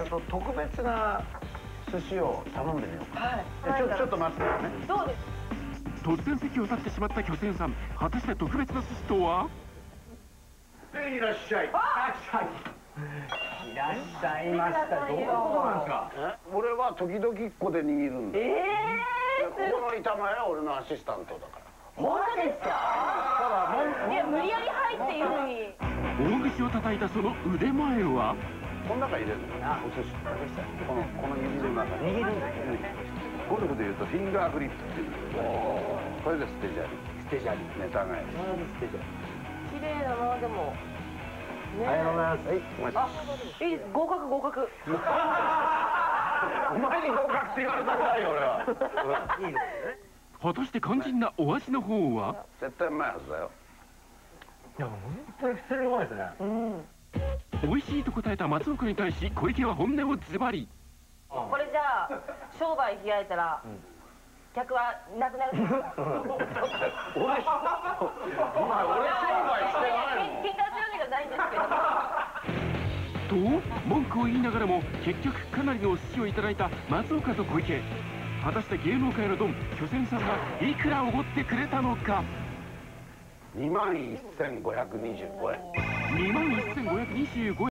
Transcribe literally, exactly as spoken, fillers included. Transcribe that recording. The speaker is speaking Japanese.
と特別な寿司を頼んでみようか。 はい。 ちょちょっと待ってよね。 どうです。 突然席を立ってしまった巨泉さん、果たして特別な寿司とは？ いらっしゃい。いらっしゃい。いらっしゃいました。どういうことなんですか。俺は時々ここで握るんだ。ええ。ここの板前は俺のアシスタントだから。 本当ですか。いや無理やり入っているのに。 大串を叩いたその腕前は？ この中入れるのよ。お寿司。このこの指の中に。握るんだよ。ゴルフでいうとフィンガーグリップっていう。これで捨て砂利。捨て砂利。ネタ返し。捨て砂利。 綺麗だなでも。 ありがとうございます。はい、お待ち。 あ、いい合格合格。 お前に合格って言われたくないよ俺は。いいですね。 果たして肝心なお味の方は？ 絶対うまいはずだよ。 いや本当に普通にうまいですね。うん。 美味しいと答えた松岡に対し小池は本音をズバリ。 これじゃあ商売開いたら客はなくなる。 俺、お前俺商売してないもん。 喧嘩するわけじゃないんですけど。 と文句を言いながらも結局かなりのお寿司をいただいた松岡と小池。果たして芸能界のドン巨泉さんはいくらおごってくれたのか。 にまんいっせんごひゃくにじゅうごえん。 にまんいっせんごひゃくにじゅうごえん